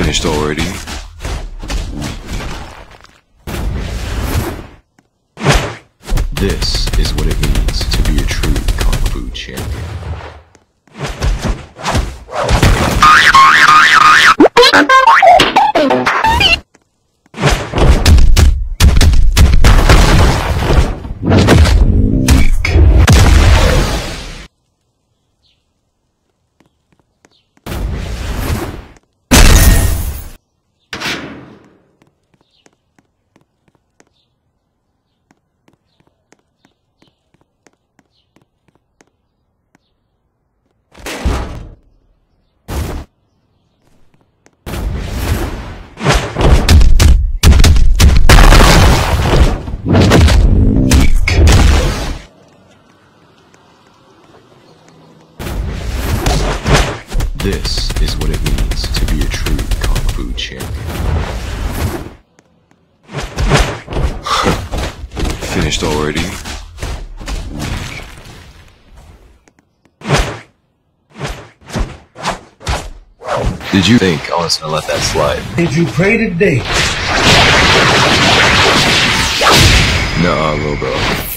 Finished already? This is what it means to be a true Kung Fu champion. This is what it means to be a true Kung Fu champion. Finished already? Did you think I was gonna let that slide? Did you pray today? Nuh-uh, little bro.